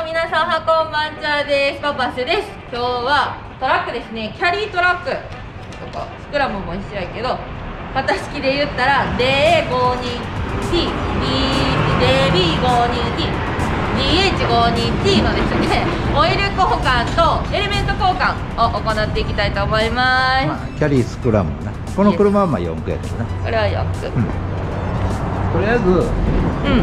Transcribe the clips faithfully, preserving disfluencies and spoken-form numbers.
皆さん、はこんばんちゃです。パパセです。今日はトラックですね。キャリートラックとかスクラムも一緒やけど、型式で言ったら ディーエーごじゅうにティー、ディービーごじゅうにティー、ディーエイチごじゅうにティー のですね、オイル交換とエレメント交換を行っていきたいと思います。 まあ、キャリースクラムな。この車はまあよんくやけどね。 これはよんく。うん、 とりあえず、 うん。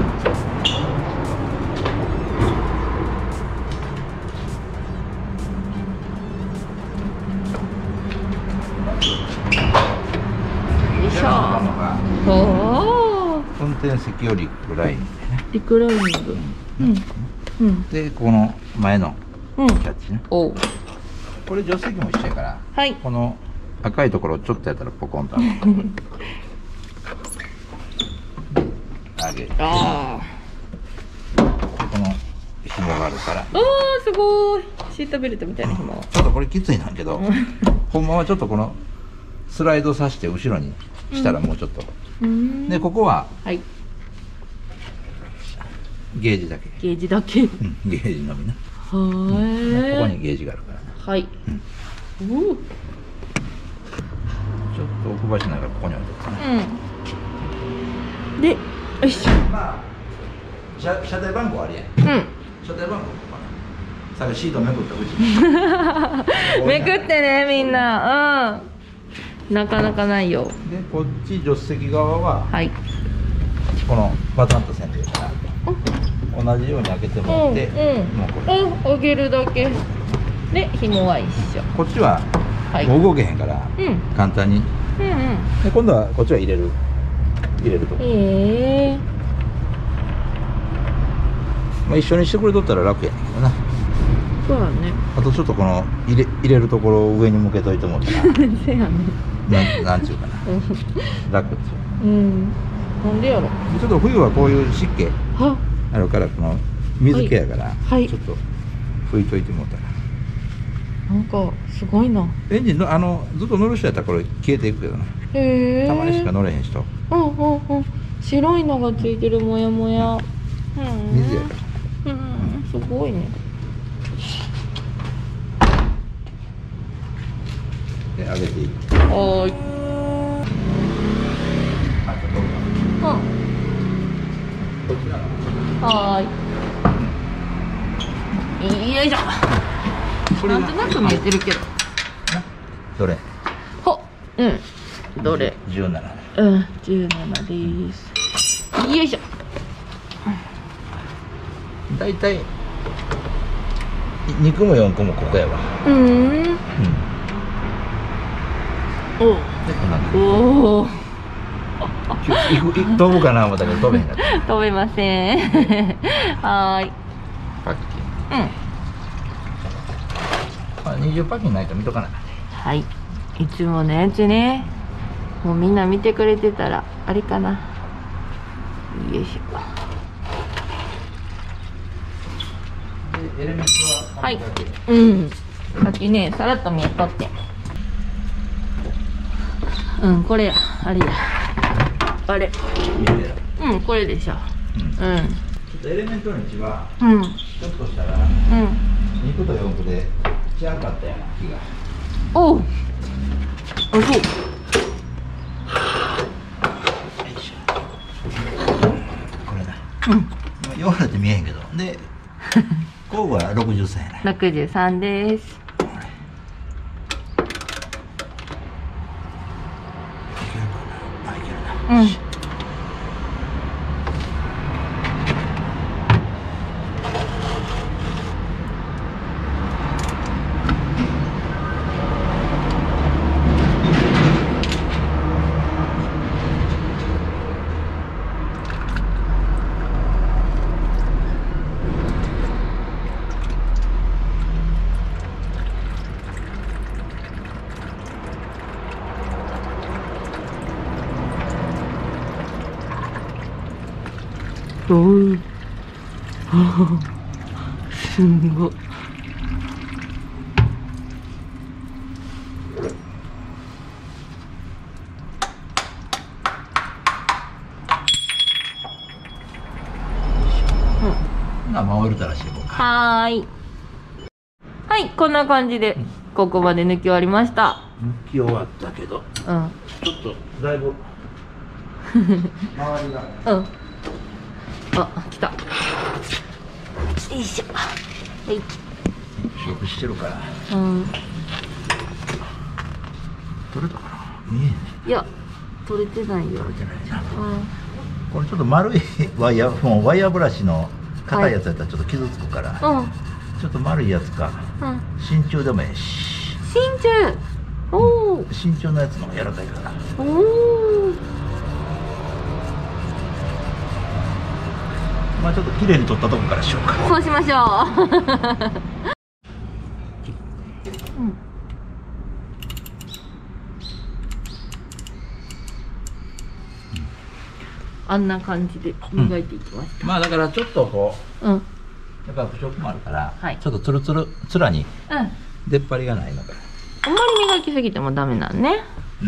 おお。 運転席よりリクライニングね。 リクライニング。うん。うん。で、 この前のキャッチね。 おお。 これ助手席も一緒やから。 はい。 この赤いところをちょっとやったらポコンと上げて。ああ。この紐があるから。 おお、すごい。シートベルトみたいな紐。 ちょっとこれきついなんけど、ほんまはちょっとこのスライドさせて後ろにしたらもうちょっと。うん、でここは、はい、ゲージだけ。 ゲージだけ。うん、 ゲージのみな。 はい、 うん。ここにゲージがあるからね。 はい。うん、おお。ちょっと置く場所ないからここに置いておくかな。 うん。で、よいしょ。 まあ車車体番号あるやん。うん。車体番号かな。さっきシートめくったうち。 めくってねみんな。うん。なかなかないよ。 でこっち助手席側は、はい、このバタンとせんでいいから同じように開けてもらって、うんうん、もうこれ開けるだけで紐は一緒。 こっちは、はい、もう動けへんから、うん、簡単に、うんうん、で今度はこっちは入れる入れるとこ、えーまあ、一緒にしてくれとったら楽やねんけどな。 そうだね。 あとちょっとこの入れ入れるところを上に向けといてもらったらせやね。 なんなんちゅうかな楽っつう。うん。 なんでやろ。 ちょっと冬はこういう湿気あるからこの水気やから、はい、ちょっと拭いといてもらったら。 なんかすごいな。エンジンのあのずっと乗る人やったらこれ消えていくけどな。へえ。たまにしか乗れへん人。 うんうんうん。白いのがついてるもやもや。うん。 水やから。 うん。すごいね。 で上げていく。 はい。うん。 こちら。 はい。よいしょ。なんとなく見えてるけど。 どれ？ ほ。うん。どれ？ 十七。 うん、十七です。よいしょ。 だいたい二個も四個もここやわ。うん。うん。おお。飛ぶかな思ったけど飛べへんかった。 飛べません。はーい。 パッキン。うん。まあ二重パッキンないと見とかなかった。 はい。いつものやつね。もうみんな見てくれてたらあれかな。よいしょ。 でエレメントははい。 うん。さっきねさらっと見えとって。うん、これや、あれや。あれ。うん、これでしょ。うん。うん、ちょっとエレメントの位置は、うん、ちょっとしたら、うん、にことよんこで違かったような気が。 おう。あ、そう。よいしょ。これだ。うん。よんって見えへんけど、で、工具はろくじゅうさんやな。 ろくじゅうさんです。うん。おー、すんごい。 なまあオイル垂らしていこうか。 はーい。はい、こんな感じでここまで抜き終わりました。 抜き終わったけど、 うん。 ちょっとだいぶ周りが。 うん。あ、来た。よいしょ。はい。 食してるから。 うん。 取れたかな。見えんね。 いや、取れてないよ。 取れてないじゃん。 うん。 これちょっと丸いワイヤー、もうワイヤーブラシの硬いやつやったらちょっと傷つくから、 うん。 ちょっと丸いやつか、 うん。 真鍮でもええし。 真鍮。おお。 真鍮のやつの方が柔らかいから。 おお。 まあちょっと綺麗に取ったとこからしようか。 そうしましょう。うん。あんな感じで磨いていきます、 うん、まあだからちょっとこう、うん、やっぱ腐食もあるから、はい、ちょっとつるつるつらに出っ張りがないのか、 うん、あんまり磨きすぎてもダメなんね。うん。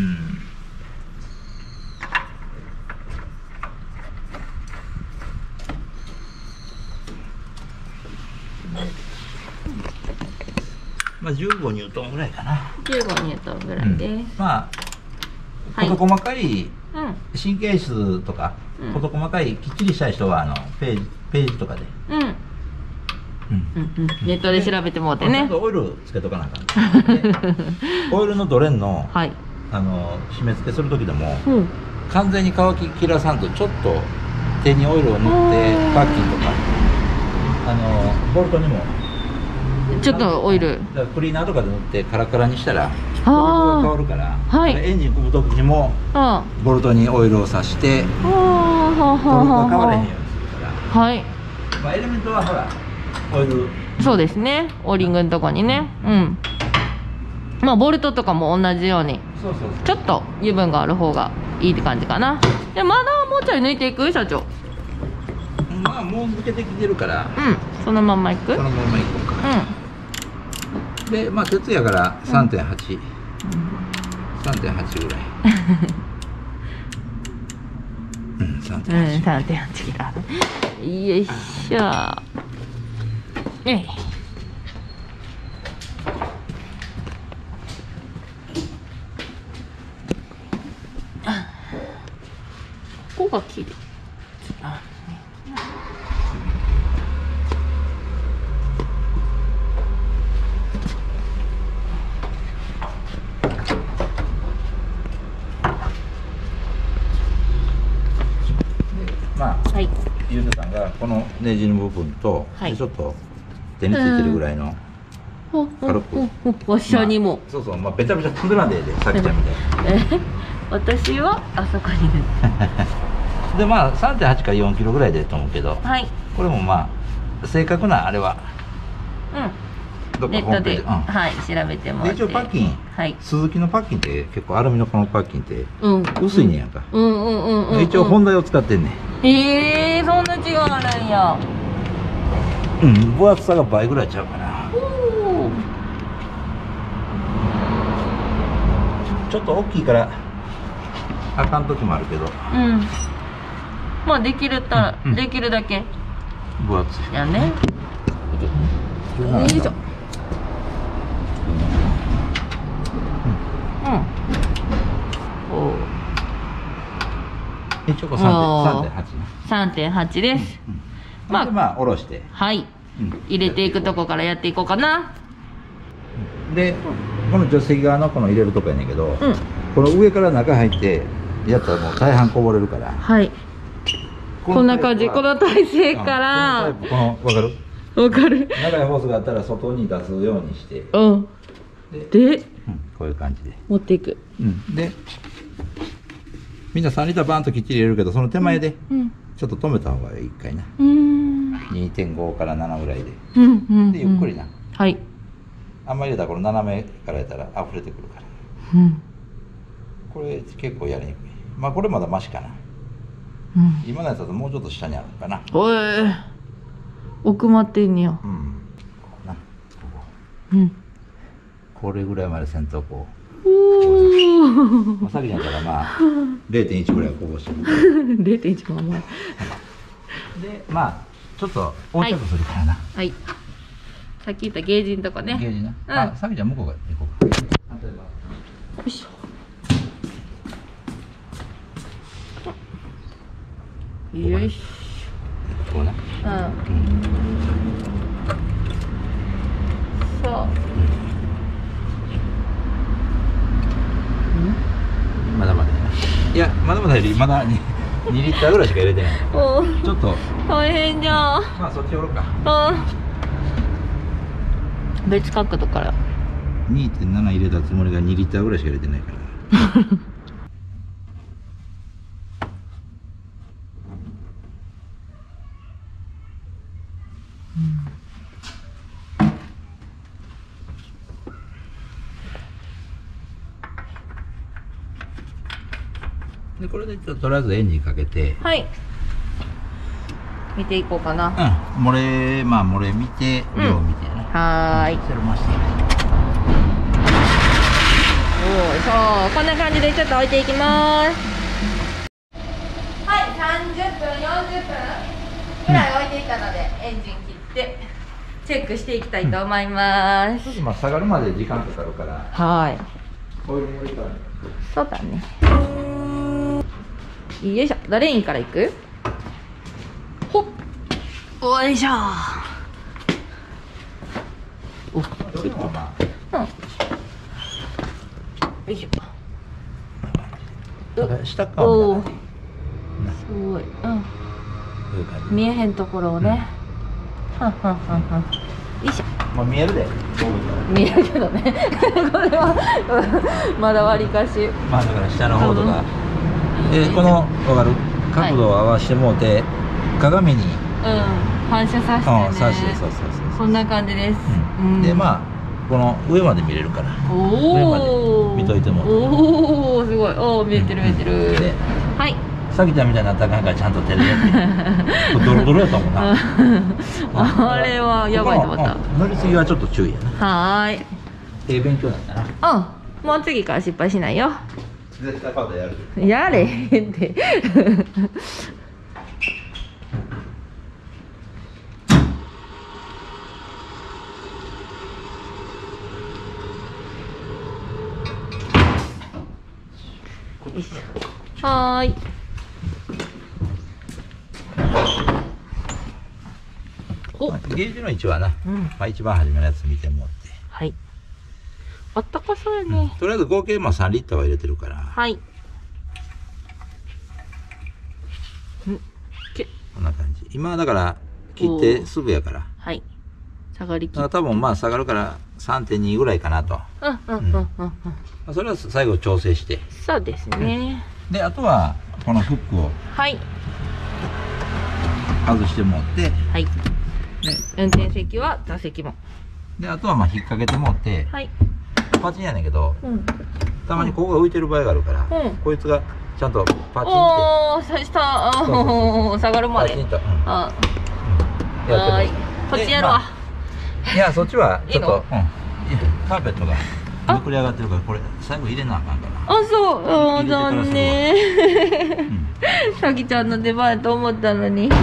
まあじゅうごニュートンぐらいかな。 じゅうごニュートンぐらいです。うん、 まあ事細かい神経質とか事細かいきっちりしたい人はあのページページとかで、うん、うんうん、ネットで調べてもらってね。ちゃんとオイルつけとかなあかん。オイルのドレンの、はい、あの締め付けする時でも、うん、完全に乾ききらさんとちょっと手にオイルを塗ってパッキンとかあのボルトにもちょっとオイルだからクリーナーとかで塗ってカラカラにしたらボルトが変わるから、はい、エンジン組む時にもボルトにオイルをさしてボルトが変わらへんようにするから、はい、まあエレメントはほらオイルそうですね、オーリングのとこにね、うん、まあボルトとかも同じようにちょっと油分がある方がいいって感じかな。でまだもうちょい抜いていく社長。 まあもう抜けてきてるから、 うん、そのまんまいく。 そのまんまいこうか。うん。でまあ鉄やから さんてんはち、うん、さんてんはちぐらい。うん、さんてんはち。うん、さんてんはちぐらい。よいしょ。えい。ここが綺麗。あ。 まあ、はい、ゆうてさんがこのネジの部分と、はい、ちょっと手についてるぐらいの軽く、 わしゃにも、 まあ、そうそう、まあべちゃべちゃ飛んでらんでええで、さっきちゃんみたいな。 え私はあそこにでまあ さんてんはち からよんキロぐらいでと思うけど、はい、これもまあ正確なあれは、 うん、どっかホームページ、うん、はい、調べてもらって。 一応パッキン、はい、スズキのパッキンって結構アルミのこのパッキンって薄いねやんか。一応本題を使ってんねん。 ええー、そんな違いあるんや。 うん、分厚さが倍ぐらいちゃうかな。ちょっと大きいからあかん時もあるけど、うん、 まあできるたら、うん、できるだけ分厚いやね。よいしょ。うん。おお。 一応これ さんてんはちさんてんはちです。 まあまあ下ろして、 はい、入れていくとこからやっていこうかな。 でこの助手席側のこの入れるとこやねんけど、うん、この上から中入ってやったらもう大半こぼれるから、はい、 こんな感じ、この体勢から、 うん、この分かる分かる長いホースがあったら外に出すようにして、 うんで、うん、 こういう感じで持っていく、 うん、でみんなさんリッターバーンときっちり入れるけど、その手前でちょっと止めた方がいいかいな。うん にてんご からななぐらいで、うんうんうん、でゆっくりな、はい、あんまり入れたらこの斜めからやったら溢れてくるから、うん、これ結構やりにくい。まあこれまだマシかな、うん、今のやつだともうちょっと下にあるかな。 おい奥まってんねや。うん、こうな、ここ、うん、これぐらいまでせんとこうおおさっきやったらまあ れいてんいち ぐらいこぼしてる。 れいてんいち も甘い。 でまあちちょっと横着するからな。 はい、さっき言ったゲージのとこね。 ゲージな。 うん、 あ、さきちゃん向こうが行こうか。例えば。 よいしょ。よいしょ。 こうな。 うん。 うん。 そう。うん。 まだまだやな。いや、まだまだよりまだにリッターぐらいしか入れてない。 おお。 ちょっと大変じゃん。 まあそっちおろうか。 うん。別角度から。 にてんなな 入れたつもりがにリッターぐらいしか入れてないから。でこれでちょっととりあえずエンジンかけて、 はい、見ていこうかな。 うん、漏れまあ漏れ見て量見てね、うん、 はーい、 それましておお、そうこんな感じでちょっと置いていきます。はい、さんじゅっぷんよんじゅっぷんぐらい置いていたので、うん、エンジン切ってチェックしていきたいと思います。 ちょっとまあ下がるまで時間かかるから、 はい、 オイルも入れたらそうだね。よいしょ、どれにからいく？ほっ、おいしょ。お、 どれもまあ、うん、よいしょ。 下かもね。 すごい、うん。見えへんところをね。はんはんはんはん。よいしょ。 まあ見えるで。 見えるけどね。これはまだわりかし。 まあだから下の方とか。でこの分かる角度を合わせてもうて、はい、鏡に、うん、 反射させてね、うん、 さして、そうそうそう、 こんな感じです、 うん、でまあこの上まで見れるから、 お上まで見といても、 おおすごい、おお見えてる見えてる、うん、で、はい、 さきちゃんみたいになったらあかんからちゃんと手でやってドロドロやったもんなあれはやばいと思った。 乗り継ぎはちょっと注意やな。 はーい、 ええ勉強だったな。 うん、もう次から失敗しないよ。 絶対パウダーやる。 やれへんて。はーい。 お、ゲージの位置はな、うん、まあ一番初めのやつ見てもって。 はい。あったかそうやね、うん、 とりあえず合計まあさんリッターは入れてるから、 はい、んけこんな感じ。今だから切ってすぐやから、 はい、下がりきって、 多分まあ下がるから さんてんに ぐらいかなと。 うんうんうんうんうん、 それは最後調整して、 そうですね、 うん、であとはこのフックをはい外してもらって、 はい、運転席は座席もで、あとはまあ引っ掛けてもらって、はい、パチンやねんけど、うん、たまにここが浮いてる場合があるから、うん、こいつがちゃんとパチンって、おー、下下がるまでパチンと、うん、あ、うん、やってこっちやろう、まあ、いやそっちはちょっと、うん、カーペットがめくり上がってるから、これ最後入れなあかんから。 あ、そう、あー、残念。さきちゃんの出番と思ったのに。よし、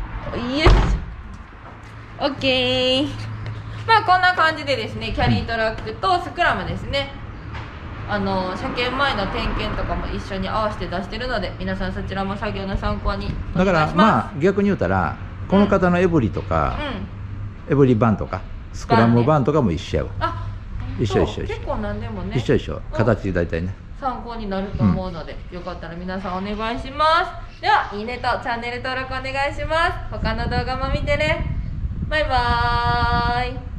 オッケー。まあこんな感じでですね、キャリートラックとスクラムですね、あの車検前の点検とかも一緒に合わせて出してるので、皆さんそちらも作業の参考にお願いします。だからまあ逆に言うたら、この方のエブリとか、うん、エブリバンとかスクラムバンとかも一緒やわ。あ、一緒一緒一緒。結構何でもね、一緒一緒、形大体ね、参考になると思うので、うん、よかったら皆さんお願いします。では、いいねとチャンネル登録お願いします。他の動画も見てね。バイバーイ。